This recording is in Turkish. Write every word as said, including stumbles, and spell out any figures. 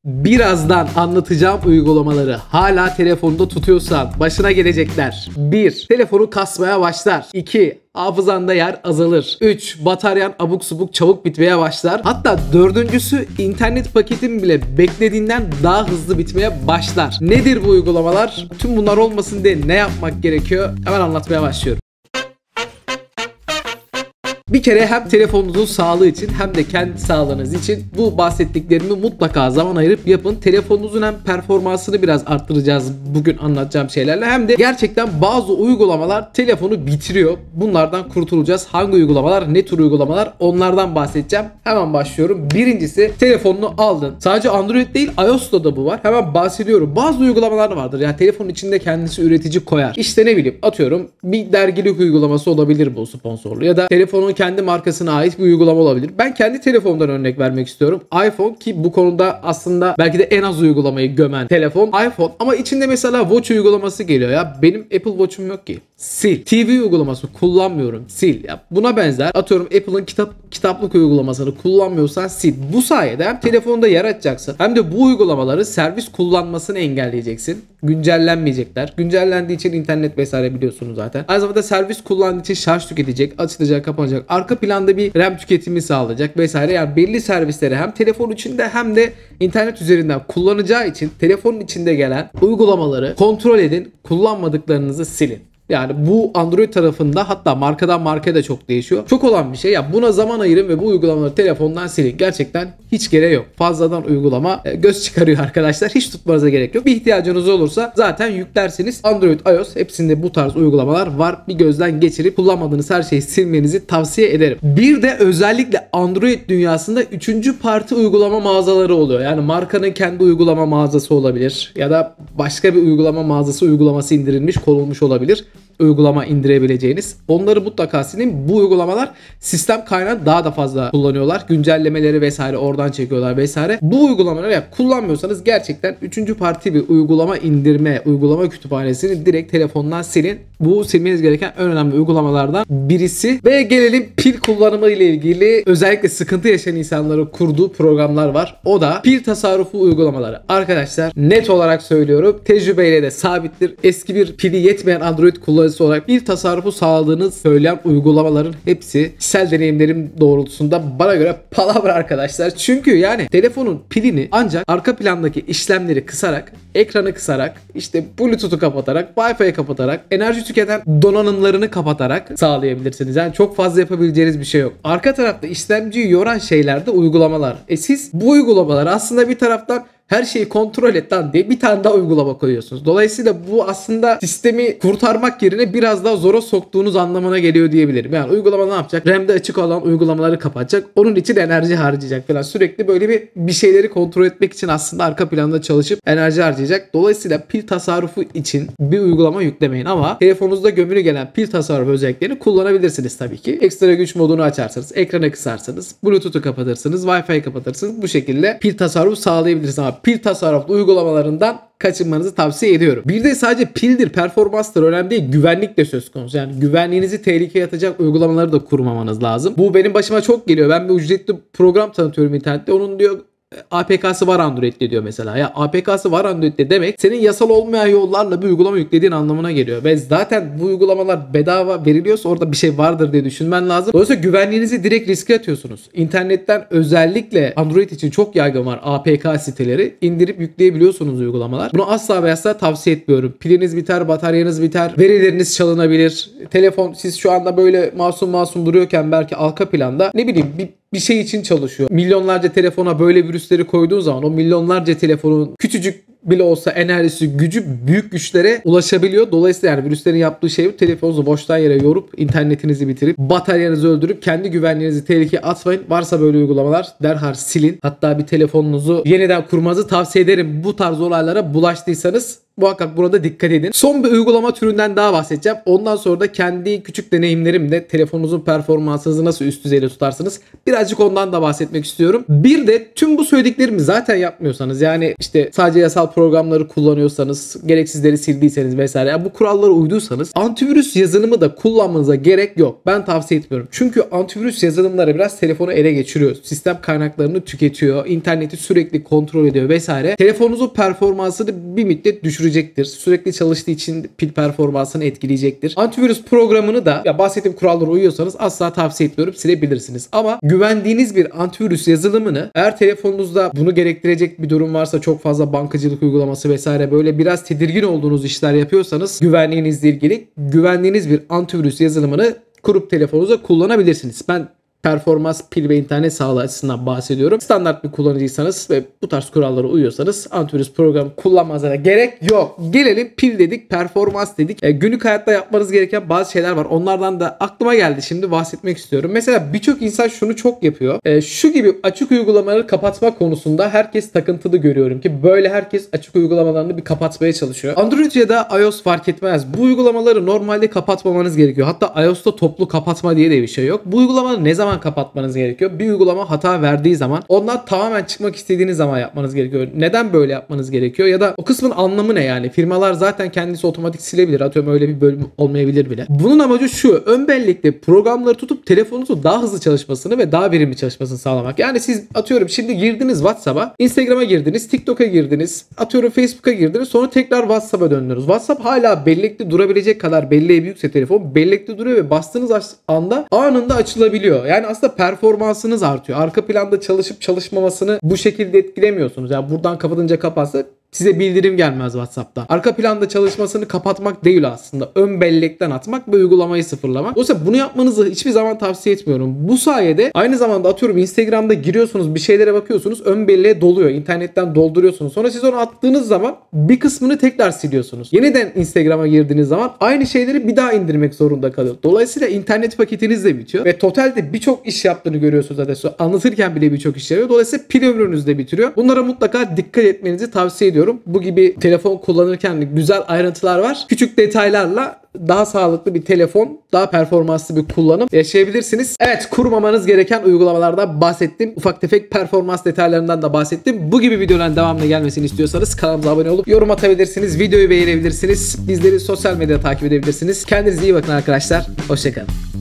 Birazdan anlatacağım uygulamaları hala telefonda tutuyorsan başına gelecekler. bir. Telefonu kasmaya başlar. iki. Hafızanda yer azalır. üç. Bataryan abuk subuk çabuk bitmeye başlar. Hatta dördüncüsü internet paketin bile beklediğinden daha hızlı bitmeye başlar. Nedir bu uygulamalar? Tüm bunlar olmasın diye ne yapmak gerekiyor? Hemen anlatmaya başlıyorum. Bir kere hem telefonunuzun sağlığı için hem de kendi sağlığınız için bu bahsettiklerimi mutlaka zaman ayırıp yapın. Telefonunuzun hem performansını biraz arttıracağız bugün anlatacağım şeylerle, hem de gerçekten bazı uygulamalar telefonu bitiriyor. Bunlardan kurtulacağız. Hangi uygulamalar, ne tür uygulamalar, onlardan bahsedeceğim. Hemen başlıyorum. Birincisi, telefonunu aldın. Sadece Android değil, iOS'ta da bu var. Hemen bahsediyorum. Bazı uygulamalar vardır. Yani telefonun içinde kendisi üretici koyar. İşte ne bileyim, atıyorum bir dergilik uygulaması olabilir bu, sponsorlu, ya da telefonun kendi markasına ait bir uygulama olabilir. Ben kendi telefonumdan örnek vermek istiyorum. iPhone, ki bu konuda aslında belki de en az uygulamayı gömen telefon iPhone, ama içinde mesela Watch uygulaması geliyor ya. Benim Apple Watch'um yok ki. Sil. T V uygulaması kullanmıyorum. Sil. Ya buna benzer. Atıyorum Apple'ın kitap kitaplık uygulamasını kullanmıyorsan sil. Bu sayede hem telefonda yer açacaksın, hem de bu uygulamaları servis kullanmasını engelleyeceksin. Güncellenmeyecekler. Güncellendiği için internet vesaire biliyorsunuz zaten. Aynı zamanda servis kullandığı için şarj tüketecek, açılacak, kapanacak. Arka planda bir RAM tüketimi sağlayacak vesaire. Yani belli servisleri hem telefon içinde hem de internet üzerinden kullanacağı için telefonun içinde gelen uygulamaları kontrol edin. Kullanmadıklarınızı silin. Yani bu Android tarafında, hatta markadan markaya da çok değişiyor. Çok olan bir şey. Ya buna zaman ayırın ve bu uygulamaları telefondan silin. Gerçekten hiç gereği yok. Fazladan uygulama göz çıkarıyor arkadaşlar. Hiç tutmanıza gerek yok. Bir ihtiyacınız olursa zaten yüklersiniz. Android, iOS hepsinde bu tarz uygulamalar var. Bir gözden geçirip kullanmadığınız her şeyi silmenizi tavsiye ederim. Bir de özellikle Android dünyasında üçüncü parti uygulama mağazaları oluyor. Yani markanın kendi uygulama mağazası olabilir ya da başka bir uygulama mağazası uygulaması indirilmiş, konulmuş olabilir. Uygulama indirebileceğiniz. Onları mutlaka silin. Bu uygulamalar sistem kaynağını daha da fazla kullanıyorlar. Güncellemeleri vesaire oradan çekiyorlar vesaire. Bu uygulamaları ya kullanmıyorsanız gerçekten üçüncü parti bir uygulama indirme, uygulama kütüphanesini direkt telefondan silin. Bu silmeniz gereken en önemli uygulamalardan birisi. Ve gelelim pil kullanımı ile ilgili özellikle sıkıntı yaşayan insanların kurduğu programlar var. O da pil tasarrufu uygulamaları. Arkadaşlar net olarak söylüyorum. Tecrübeyle de sabittir. Eski bir pili yetmeyen Android kullanıcısı olarak pil tasarrufu sağladığını söyleyen uygulamaların hepsi kişisel deneyimlerim doğrultusunda bana göre palavra arkadaşlar. Çünkü yani telefonun pilini ancak arka plandaki işlemleri kısarak, ekranı kısarak, işte Bluetooth'u kapatarak, Wi-Fi'yi kapatarak, enerji tüketen donanımlarını kapatarak sağlayabilirsiniz. Yani çok fazla yapabileceğiniz bir şey yok. Arka tarafta işlemciyi yoran şeyler de uygulamalar. E siz bu uygulamalar aslında bir taraftan her şeyi kontrol et lan diye bir tane daha uygulama koyuyorsunuz. Dolayısıyla bu aslında sistemi kurtarmak yerine biraz daha zora soktuğunuz anlamına geliyor diyebilirim. Yani uygulama ne yapacak? RAM'de açık olan uygulamaları kapatacak. Onun için enerji harcayacak falan. Sürekli böyle bir bir şeyleri kontrol etmek için aslında arka planda çalışıp enerji harcayacak. Dolayısıyla pil tasarrufu için bir uygulama yüklemeyin, ama telefonunuzda gömülü gelen pil tasarrufu özelliklerini kullanabilirsiniz tabii ki. Ekstra güç modunu açarsınız, ekranı kısarsınız, Bluetooth'u kapatırsınız, Wi-Fi'yi kapatırsınız. Bu şekilde pil tasarrufu sağlayabilirsiniz, ama pil tasarruflu uygulamalarından kaçınmanızı tavsiye ediyorum. Bir de sadece pildir, performanstır önemli değil. Güvenlik de söz konusu. Yani güvenliğinizi tehlikeye atacak uygulamaları da kurmamanız lazım. Bu benim başıma çok geliyor. Ben bir ücretli program tanıtıyorum internette. Onun diyor A P K'sı var Android'de diyor mesela. Ya A P K'sı var Android'de demek senin yasal olmayan yollarla bir uygulama yüklediğin anlamına geliyor. Ve zaten bu uygulamalar bedava veriliyorsa orada bir şey vardır diye düşünmen lazım. Dolayısıyla güvenliğinizi direkt riske atıyorsunuz. İnternetten özellikle Android için çok yaygın var A P K siteleri. İndirip yükleyebiliyorsunuz uygulamalar. Bunu asla ve asla tavsiye etmiyorum. Piliniz biter, bataryanız biter, verileriniz çalınabilir. Telefon siz şu anda böyle masum masum duruyorken belki arka planda ne bileyim bir bir şey için çalışıyor. Milyonlarca telefona böyle virüsleri koyduğun zaman o milyonlarca telefonun küçücük bile olsa enerjisi, gücü büyük güçlere ulaşabiliyor. Dolayısıyla yani virüslerin yaptığı şey bu. Telefonunuzu boştan yere yorup internetinizi bitirip bataryanızı öldürüp kendi güvenliğinizi tehlikeye atmayın. Varsa böyle uygulamalar derhal silin. Hatta bir telefonunuzu yeniden kurmanızı tavsiye ederim. Bu tarz olaylara bulaştıysanız Muhakkak burada dikkat edin. Son bir uygulama türünden daha bahsedeceğim. Ondan sonra da kendi küçük deneyimlerimle telefonunuzun performansınızı nasıl üst düzeyde tutarsınız, birazcık ondan da bahsetmek istiyorum. Bir de tüm bu söylediklerimi zaten yapmıyorsanız, yani işte sadece yasal programları kullanıyorsanız, gereksizleri sildiyseniz vesaire, yani bu kurallara uyduysanız antivirüs yazılımı da kullanmanıza gerek yok. Ben tavsiye etmiyorum. Çünkü antivirüs yazılımları biraz telefonu ele geçiriyor. Sistem kaynaklarını tüketiyor. İnterneti sürekli kontrol ediyor vesaire. Telefonunuzun performansını bir müddet düşürecektir. Sürekli çalıştığı için pil performansını etkileyecektir. Antivirüs programını da ya bahsettiğim kurallara uyuyorsanız asla tavsiye etmiyorum. Silebilirsiniz. Ama güvendiğiniz bir antivirüs yazılımını, eğer telefonunuzda bunu gerektirecek bir durum varsa, çok fazla bankacılık uygulaması vesaire, böyle biraz tedirgin olduğunuz işler yapıyorsanız, güvenliğinizle ilgili güvendiğiniz bir antivirüs yazılımını kurup telefonunuza kullanabilirsiniz. Ben performans, pil ve internet sağlığı açısından bahsediyorum. Standart bir kullanıcıysanız ve bu tarz kurallara uyuyorsanız antivirüs programı kullanmanıza gerek yok. Gelelim pil dedik, performans dedik. E, günlük hayatta yapmanız gereken bazı şeyler var. Onlardan da aklıma geldi, şimdi bahsetmek istiyorum. Mesela birçok insan şunu çok yapıyor. E, şu gibi açık uygulamaları kapatma konusunda herkes takıntılı görüyorum ki, böyle herkes açık uygulamalarını bir kapatmaya çalışıyor. Android ya da iOS fark etmez. Bu uygulamaları normalde kapatmamanız gerekiyor. Hatta iOS'ta toplu kapatma diye de bir şey yok. Bu uygulamaları ne zaman kapatmanız gerekiyor? Bir uygulama hata verdiği zaman, ondan tamamen çıkmak istediğiniz zaman yapmanız gerekiyor. Neden böyle yapmanız gerekiyor? Ya da o kısmın anlamı ne yani? Firmalar zaten kendisi otomatik silebilir. Atıyorum öyle bir bölüm olmayabilir bile. Bunun amacı şu: ön bellekte programları tutup telefonunuzun daha hızlı çalışmasını ve daha verimli çalışmasını sağlamak. Yani siz atıyorum şimdi girdiniz WhatsApp'a, Instagram'a girdiniz, TikTok'a girdiniz, atıyorum Facebook'a girdiniz, sonra tekrar WhatsApp'a döndünüz. WhatsApp hala bellekte durabilecek kadar belleği büyükse telefon bellekte duruyor ve bastığınız anda anında açılabiliyor. Yani aslında performansınız artıyor. Arka planda çalışıp çalışmamasını bu şekilde etkilemiyorsunuz. Yani buradan kapatınca kapatsa size bildirim gelmez WhatsApp'ta. Arka planda çalışmasını kapatmak değil aslında. Ön bellekten atmak ve uygulamayı sıfırlamak. Dolayısıyla bunu yapmanızı hiçbir zaman tavsiye etmiyorum. Bu sayede aynı zamanda atıyorum Instagram'da giriyorsunuz, bir şeylere bakıyorsunuz, ön belleğe doluyor. İnternetten dolduruyorsunuz. Sonra siz onu attığınız zaman bir kısmını tekrar siliyorsunuz. Yeniden Instagram'a girdiğiniz zaman aynı şeyleri bir daha indirmek zorunda kalıyor. Dolayısıyla internet paketiniz de bitiyor ve totalde birçok iş yaptığını görüyorsunuz zaten. Anlatırken bile birçok iş yapıyor. Dolayısıyla pil ömrünüz de bitiriyor. Bunlara mutlaka dikkat etmenizi tavsiye ediyorum. Bu gibi telefon kullanırken güzel ayrıntılar var. Küçük detaylarla daha sağlıklı bir telefon, daha performanslı bir kullanım yaşayabilirsiniz. Evet, kurmamanız gereken uygulamalardan bahsettim. Ufak tefek performans detaylarından da bahsettim. Bu gibi videoların devamlı gelmesini istiyorsanız kanalımıza abone olup yorum atabilirsiniz. Videoyu beğenebilirsiniz. Bizleri sosyal medyada takip edebilirsiniz. Kendinize iyi bakın arkadaşlar. Hoşçakalın.